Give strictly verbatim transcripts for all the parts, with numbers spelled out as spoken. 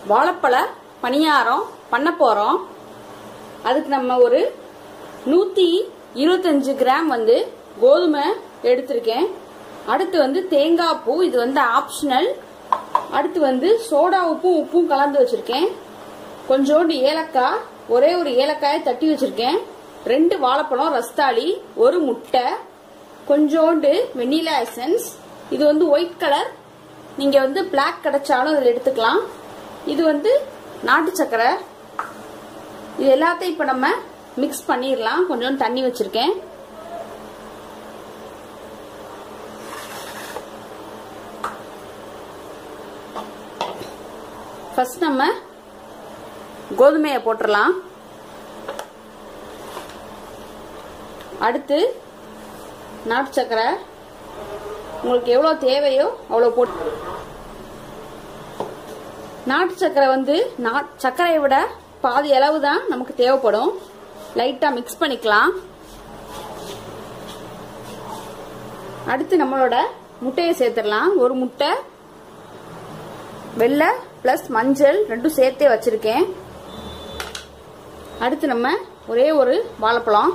வாழைப்பழ பணியாரம் பண்ண போறோம். அதுக்கு நம்ம ஒரு நூத்தி இருபத்தஞ்சு கிராம் வந்து கோதுமை எடுத்திருக்கேன். அடுத்து வந்து தேங்காய் பூ, இது வந்து ஆப்ஷனல். அடுத்து வந்து சோடா உப்பும் உப்பும் கலந்து வச்சிருக்கேன். கொஞ்சோண்டு ஏலக்காய், ஒரே ஒரு ஏலக்காயை தட்டி வச்சிருக்கேன். ரெண்டு வாழைப்பழம் ரஸ்தாளி, ஒரு முட்டை, கொஞ்சோண்டு வெண்ணிலா எசன்ஸ். இது வந்து ஒயிட் கலர், நீங்க வந்து பிளாக் கிடைச்சாலும் இதில் எடுத்துக்கலாம். இது வந்து நாட்டு சக்கரை. இது எல்லாத்தையும் இப்ப நம்ம மிக்ஸ் பண்ணிடலாம். கொஞ்சம் தண்ணி வச்சிருக்கேன். ஃபர்ஸ்ட் நம்ம கோதுமையை போட்டுடலாம். அடுத்து நாட்டு சக்கரை, உங்களுக்கு எவ்வளவு தேவையோ அவ்வளவு போட்டு. நாட்டு சக்கரை வந்து சர்க்கரையை விட பாதி அளவு தான் நமக்கு தேவைப்படும். லைட்டா மிக்ஸ் பண்ணிக்கலாம். அடுத்து நம்மளோட முட்டையை சேர்த்துடலாம். ஒரு முட்டை, வெள்ளை பிளஸ் மஞ்சள் ரெண்டும் சேர்த்தே வச்சிருக்கேன். அடுத்து நம்ம ஒரே ஒரு வாழைப்பழம்,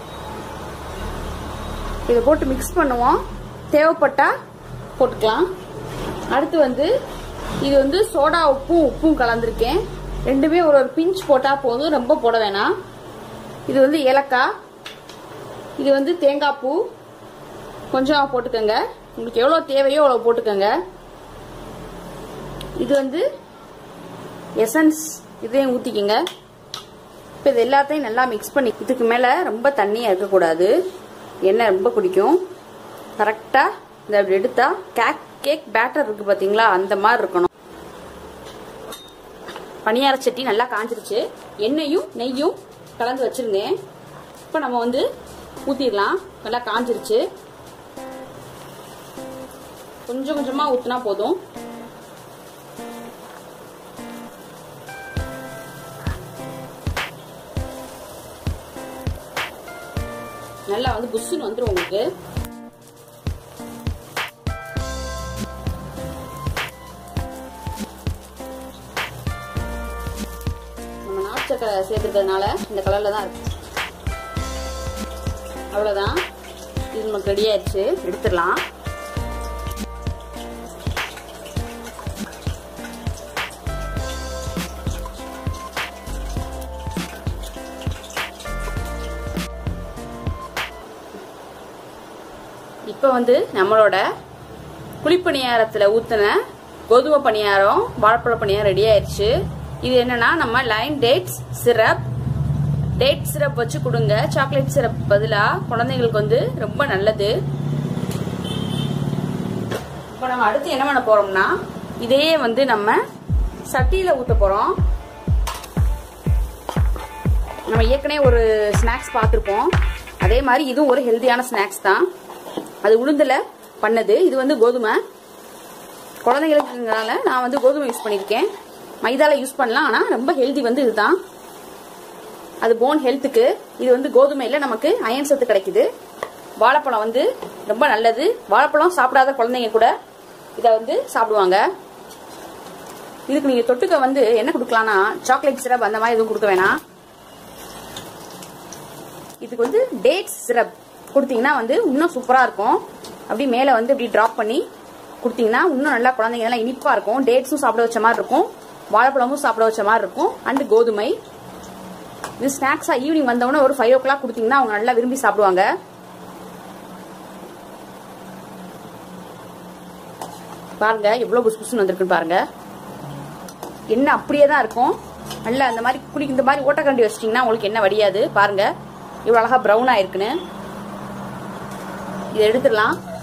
இதை போட்டு மிக்ஸ் பண்ணுவோம். தேவைப்பட்டா போட்டுக்கலாம். அடுத்து வந்து இது வந்து சோடா உப்பும் உப்பும் கலந்துருக்கேன். ரெண்டுமே ஒரு ஒரு பிஞ்ச் போட்டா போதும், ரொம்ப போட வேணாம். இது வந்து ஏலக்காய், இது வந்து தேங்காய் பூ கொஞ்சம் போட்டுக்கோங்க. உங்களுக்கு எவ்வளவு தேவையோ அவ்வளவு போட்டுக்கோங்க. இது வந்து எசன்ஸ், இதையும் ஊத்திக்கங்க. இப்போ இது எல்லாத்தையும் நல்லா மிக்ஸ் பண்ணி, இதுக்கு மேல ரொம்ப தண்ணியா இருக்கக்கூடாது, எண்ணெய் ரொம்ப குடிக்கும். கரெக்டா இந்த அப்படி எடுத்தா கேக் கேக் பேட்டர் இருக்கு பாத்தீங்களா, அந்த மாதிரி இருக்கணும். பணியார சட்டி நல்லா காஞ்சிருச்சு. எண்ணெயும் நெய்யும் கலந்து வச்சிருந்தேன். இப்ப நம்ம வந்து ஊத்திடலாம். நல்லா காஞ்சிருச்சு. கொஞ்சம் கொஞ்சமா ஊத்தினா போதும். நல்லா வந்து புஷ்ஷுன்னு வந்துடும் உங்களுக்கு. நம்ம நாட்டு சக்கரை சேர்த்துக்கிறதுனால இந்த கலர்ல தான் இருக்கு. அவ்வளவுதான், இது நமக்கு ரெடி ஆயிடுச்சு. எடுத்துடலாம். இப்போ வந்து நம்மளோட குழிப்பணியாரத்தில் ஊற்றின கோதுமை பணியாரம் வாழைப்பழ பணியாரம் ரெடி ஆயிடுச்சு. இது என்னன்னா நம்ம line dates syrup, date syrup வச்சு கொடுங்க. சாக்லேட் சிரப் பதிலாக குழந்தைங்களுக்கு வந்து ரொம்ப நல்லது. இப்போ நம்ம அடுத்து என்ன பண்ண போறோம்னா, இதையே வந்து நம்ம சட்டியில ஊற்ற போறோம். நம்ம ஏற்கனவே ஒரு ஸ்நாக்ஸ் பார்த்துருப்போம், அதே மாதிரி இதுவும் ஒரு ஹெல்தியான ஸ்நாக்ஸ் தான். அது உளுந்துல பண்ணது. இது வந்து கோதுமை. குழந்தைங்களுக்குனால நான் வந்து கோதுமை யூஸ் பண்ணியிருக்கேன். மைதால யூஸ் பண்ணலாம், ஆனால் ரொம்ப ஹெல்தி வந்து இதுதான். அது போன் ஹெல்த்துக்கு. இது வந்து கோதுமையில நமக்கு அயன் சத்து கிடைக்குது. வாழைப்பழம் வந்து ரொம்ப நல்லது. வாழைப்பழம் சாப்பிடாத குழந்தைங்க கூட இதை வந்து சாப்பிடுவாங்க. இதுக்கு நீங்க தொட்டுக்க வந்து என்ன கொடுக்கலாம்னா, சாக்லேட் சிரப் அந்த மாதிரி எதுவும் கொடுக்க வேணாம். இதுக்கு வந்து டேட்ஸ் சிரப் கொடுத்தீங்கன்னா வந்து இன்னும் சூப்பரா இருக்கும். அப்படி மேல வந்து இப்படி டிராப் பண்ணி கொடுத்தீங்கன்னா இன்னும் நல்லா குழந்தைங்க எல்லாம் இனிப்பா இருக்கும். டேட்ஸும் சாப்பிட வச்ச மாதிரி இருக்கும், வாழைப்பழமும் சாப்பிட வச்ச மாதிரி இருக்கும். அண்ட் கோதுமை இது ஸ்நாக்ஸா ஈவினிங் வந்தவொடனே ஒரு ஃபைவ் ஓ கிளாக் கொடுத்தீங்கன்னா அவங்க நல்லா விரும்பி சாப்பிடுவாங்க. பாருங்க எவ்வளவு புஷ் புஷ்னு வந்திருக்குன்னு பாருங்க. எண்ணெய் அப்படியே தான் இருக்கும். நல்லா அந்த மாதிரி குடி இந்த மாதிரி ஓட்டக்கண்டி வச்சிட்டீங்கன்னா உங்களுக்கு எண்ணெய் வடியாது. பாருங்க இவ்வளவு அழகா ப்ரௌன் ஆயிருக்குன்னு. இதை எடுத்துடலாம்.